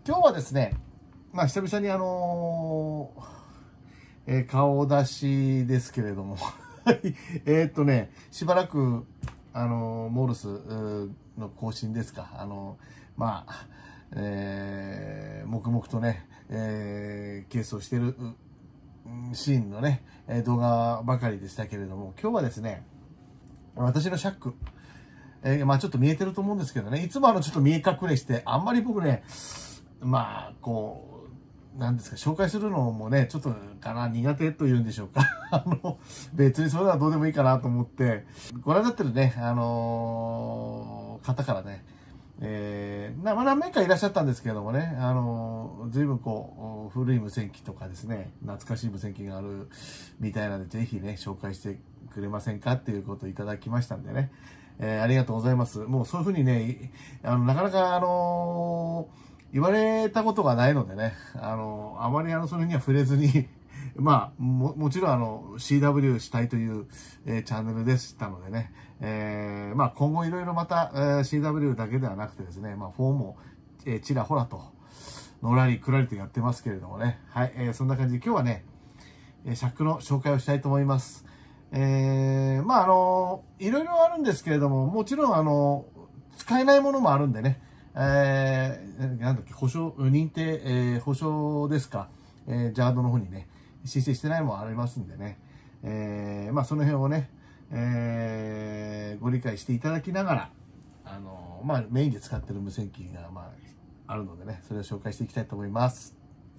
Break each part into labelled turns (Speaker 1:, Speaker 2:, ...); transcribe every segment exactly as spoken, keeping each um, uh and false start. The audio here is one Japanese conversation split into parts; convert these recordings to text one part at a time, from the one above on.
Speaker 1: 今日はですね、まあ久々にあのーえー顔出しですけれどもえーっとね、しばらく、あのーモールスの更新ですか、あのーまあ、えー、黙々とね、えー、ケースをしてるシーンのね、動画ばかりでしたけれども、今日はですね、私のシャック、えー、まあちょっと見えてると思うんですけどね、いつもあのちょっと見え隠れして、あんまり僕ね、まあこう、なんですか、紹介するのもね、ちょっとかな、苦手というんでしょうか。あの、別にそれはどうでもいいかなと思って、ご覧になってるね、あのー、方からね、えー、まあ何名かいらっしゃったんですけれどもね、あのー、随分こう、古い無線機とかですね、懐かしい無線機があるみたいなので、ぜひね、紹介してくれませんかっていうことをいただきましたんでね、えー、ありがとうございます。もうそういうふうにね、あの、なかなかあのー、言われたことがないのでね、あの、あまりあの、その辺には触れずに、まあ、も、もちろんあの、シーダブリュー したいという、えー、チャンネルでしたのでね、えー、まあ今後いろいろまた、えー、シーダブリュー だけではなくてですね、まあフォーも、えー、ちらほらと、のらりくらりとやってますけれどもね、はい、えー、そんな感じで今日はね、えー、シャックの紹介をしたいと思います。えー、まああの、いろいろあるんですけれども、もちろんあの、使えないものもあるんでね、えー、なんだっけ、保証、認定、えー、保証ですか、えー、ジャードの方にね、申請してないものもありますんでね、えー、まあその辺をね、えー、ご理解していただきながら、あのー、まあメインで使ってる無線機が、まあ、あるのでね、それを紹介していきたいと思います。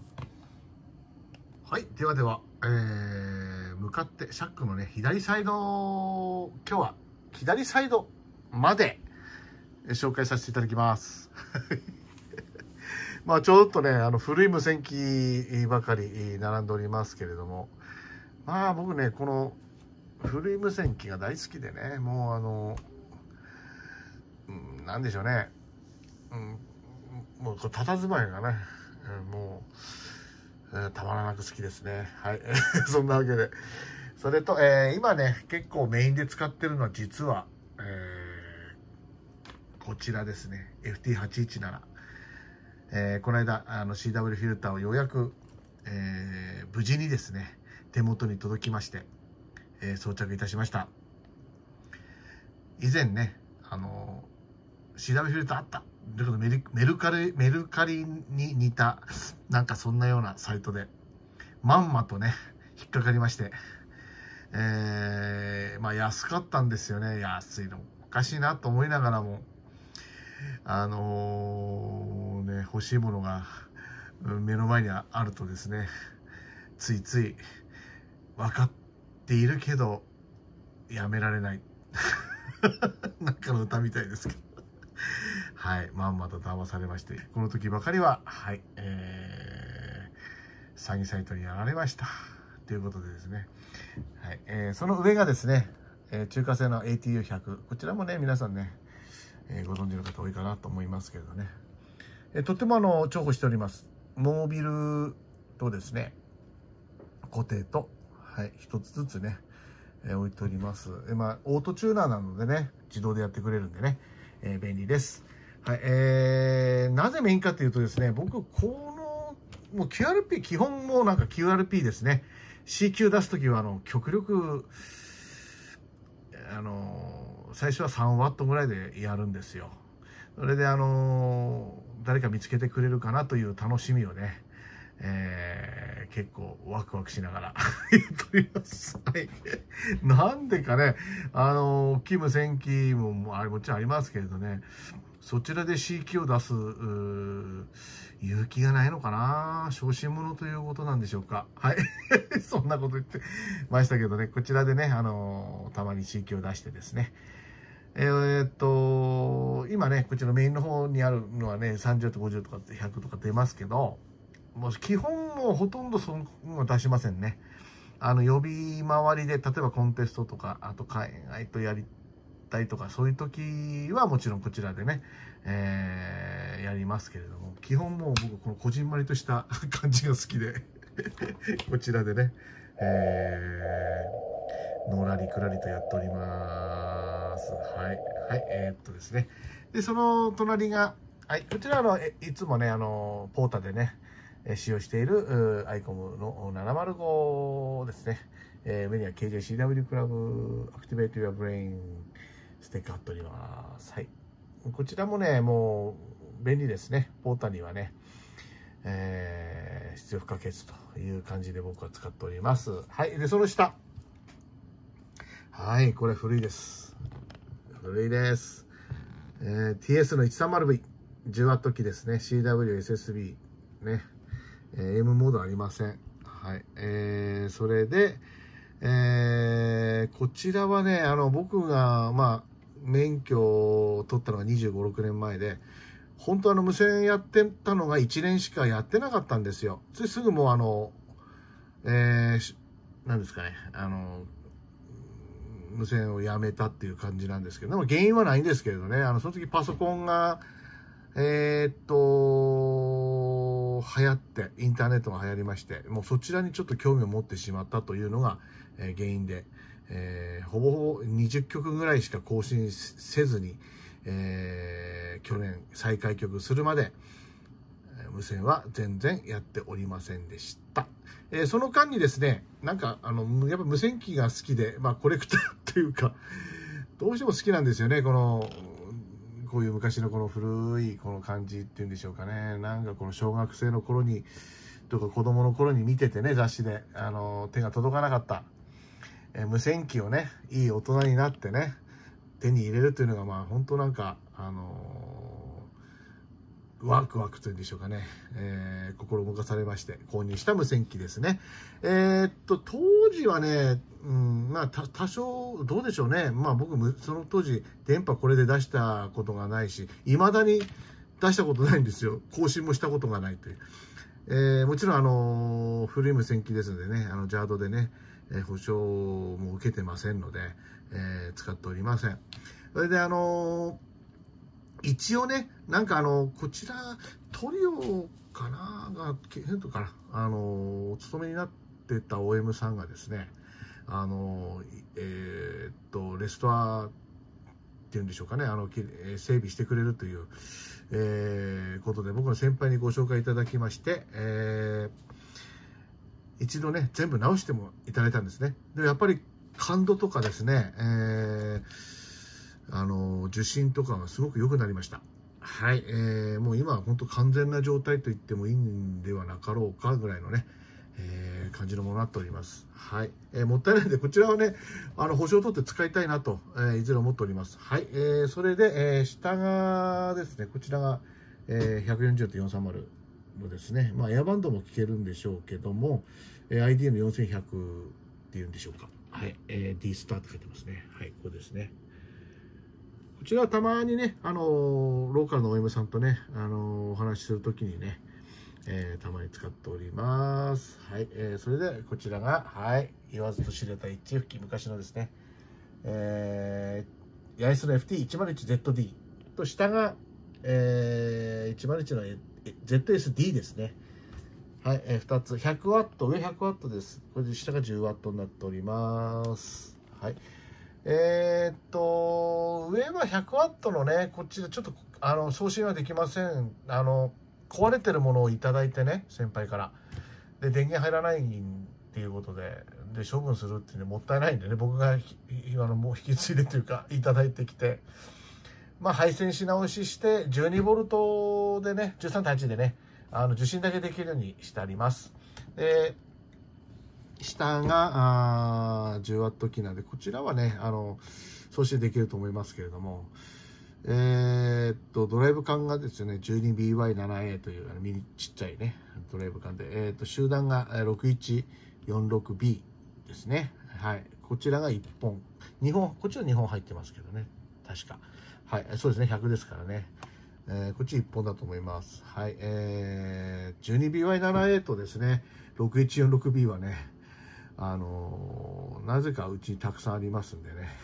Speaker 1: はい、ではでは、えー、向かってシャックのね、左サイド、今日は左サイドまで紹介させていただきます。まあちょっとね、あの古い無線機ばかり並んでおりますけれども、まあ僕ね、この古い無線機が大好きでね、もうあの、うん、なんでしょうね、うん、もう佇まいがね、もう、えー、たまらなく好きですね。はい。そんなわけで。それと、えー、今ね、結構メインで使ってるのは実は、えー、こちらですね。エフティーはちいちなな。えー、この間、あの シーダブリュー フィルターをようやく、えー、無事にですね、手元に届きまして、えー、装着いたしました。以前ね、あのー、シーダブリュー フィルターあった。だけどメルメルカリ、メルカリに似た、なんかそんなようなサイトで、まんまとね、引っかかりまして、えー、まあ安かったんですよね。安いのおかしいなと思いながらも、あのー、ね、欲しいものが目の前にあるとですね、ついつい分かっているけど、やめられない。なんかの歌みたいですけど。はい、まんまと騙されまして、この時ばかりは、はい、えー、詐欺サイトにやられました。ということでですね、はい、えー、その上がですね、えー、中華製の エーティーユーひゃく、こちらもね、皆さんね、えー、ご存知の方多いかなと思いますけどね、えー、とってもあの重宝しております。モービルとですね、固定と、はい、一つずつね、えー、置いております。えー、まあ、オートチューナーなのでね、自動でやってくれるんでね、えー、便利です。はい、えー、なぜメインかというとですね、僕、この、もう キューアールピー、基本もうなんか キューアールピー ですね。シーキュー 出すときは、あの、極力、あの、最初はさんワットぐらいでやるんですよ。それで、あの、誰か見つけてくれるかなという楽しみをね、えー、結構ワクワクしながらやっております。はい。なんでかね、あの、大きい無線機ももあれもちろんありますけれどね、そちらで シーキュー を出す、勇気がないのかな、小心者ということなんでしょうか。はい。そんなこと言ってましたけどね、こちらでね、あの、たまに シーキュー を出してですね、えー、っと、今ね、こちらメインの方にあるのはね、さんじゅうとごじゅうとかひゃくとか出ますけど、もう基本もうほとんどそのは出しませんね。あの、予備回りで、例えばコンテストとか、あと海外とやりたいとか、そういう時はもちろんこちらでね、えー、やりますけれども、基本もう僕このこじんまりとした感じが好きで、こちらでね、えー、のらりくらりとやっております。はい。はい、えー、っとですね。で、その隣が、 はい、こちらのいつもね、あのポータでね、使用しているアイコムのななまるごですね。えー、上には ケージェーシーダブリュー クラブアクティベート・ユア・ブレインステッカー貼っております。はい。こちらもね、もう便利ですね。ポータにはね、えー、必要不可欠という感じで僕は使っております。はい。で、その下。はい、これ古いです。古いです。えー、ティーエス の いちさんまるブイ、じゅうワット 機ですね。シーダブリューエスエスビー、ね。えー、エム モードありません。はい。えー、それで、えー、こちらはね、あの、僕が、まあ、免許を取ったのがにじゅうご、ろくねんまえで、本当あの、無線やってたのがいちねんしかやってなかったんですよ。ついすぐもうあの、えー、なんですかね、あの、無線をやめたっていう感じなんですけど、でも原因はないんですけれどね、あの、その時パソコンが、えー、っと、流行って、インターネットが流行りまして、もうそちらにちょっと興味を持ってしまったというのが、えー、原因で、えー、ほぼほぼにじゅっきょくぐらいしか更新せずに、えー、去年再開局するまで、無線は全然やっておりませんでした。えー、その間にですね、なんか、あの、やっぱ無線機が好きで、まあ、コレクターというか、どうしても好きなんですよね、この、こういう昔のこの古いこの感じっていうんでしょうかね。なんかこの小学生の頃に、とか子供の頃に見ててね、雑誌で、あの、手が届かなかった、えー、無線機をね、いい大人になってね、手に入れるというのが、まあ、本当なんか、あのー、ワクワクというんでしょうかね、えー、心動かされまして購入した無線機ですね。えー、っと当時はね、うん、まあ多少どうでしょうね。まあ僕もその当時電波これで出したことがないし、未だに出したことないんですよ。更新もしたことがないという。えー、もちろんあのー、古い無線機ですのでね、あのジャードでね、えー、保証も受けてませんので、えー、使っておりません。それであのー一応ね、なんかあの、こちら、トリオかなが、ヘッドかな、あの、お勤めになってた オーエム さんがですね、あの、えー、っと、レストアっていうんでしょうかね、あの、整備してくれるという、えー、ことで、僕の先輩にご紹介いただきまして、えー、一度ね、全部直してもいただいたんですね。で、やっぱり感度とかですね、えーあの受信とかがすごく良くなりました。はい、えー、もう今は本当完全な状態と言ってもいいんではなかろうかぐらいのね、えー、感じのものになっております。はい、えー、もったいないのでこちらはね、あの保証を取って使いたいなと、えー、いずれ思っております。はい、えー、それで、えー、下がですね、こちらが、えー、ひゃくよんじゅうてんよんさんまるのですね、まあエアバンドも聞けるんでしょうけども、えー、アイディー のよんせんひゃくっていうんでしょうか。はい、えー、D スターって書いてますね。はい、ここですね。こちらはたまにね、あのー、ローカルの オーエム さんとね、あのー、お話しするときにね、えー、たまに使っております。はい、えー、それでこちらが、はい、言わずと知れた エイチエフ 機、昔のですね、えー、ヤイスの エフティーいちまるいちゼットディー と下が、えー、いちまるいちの ゼットエスディー ですね。はい、えー、ふたつ、ひゃくワット、上ひゃくワットです。これで下がじゅうワットになっております。はい。えー、っと、上はひゃくワットのね、こっちでちょっと、あの、送信はできません。あの、壊れてるものをいただいてね、先輩から。で、電源入らないっていうことで、で、処分するっていうのもったいないんでね、僕が、あの、もう引き継いでというか、いただいてきて、まあ、配線し直しして、じゅうにボルトでね、じゅうさんてんはち でね、あの、受信だけできるようにしてあります。で、下があ じゅうワット 機なんで、こちらはね、あの、送信できると思いますけれども、えー、っと、ドライブ管がですね、じゅうにビーワイセブンエー というあのミニちっちゃいね、ドライブ管で、えー、っと、集団が ろくいちよんろくビー ですね。はい。こちらがいっぽん。にほん、こっちはにほん入ってますけどね。確か。はい。そうですね、ひゃくですからね。えー、こっちいっぽんだと思います。はい。えー、じゅうにビーワイセブンエー とですね、ろくいちよんろくビー はね、あのー、なぜかうちにたくさんありますんでね。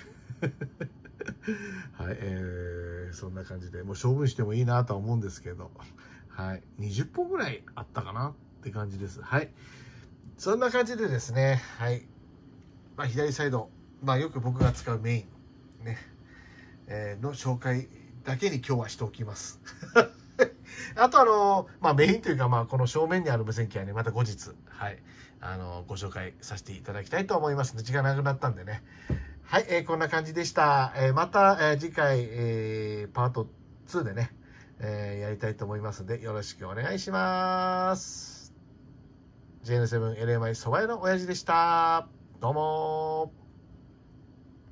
Speaker 1: はい、えー、そんな感じで、もう処分してもいいなとは思うんですけど、はい、にじゅっぽんぐらいあったかなって感じです。はい。そんな感じでですね、はい。まあ、左サイド、まあ、よく僕が使うメイン、ね、えー、の紹介だけに今日はしておきます。 あとあの、まあメインというか、まあこの正面にある無線機はね、また後日、はい、あの、ご紹介させていただきたいと思いますので、時間なくなったんでね。はい、えー、こんな感じでした。えー、また、えー、次回、えー、パートツーでね、えー、やりたいと思いますので、よろしくお願いします。ジェイエヌセブンエルエムアイ そば屋の親父でした。どうもー。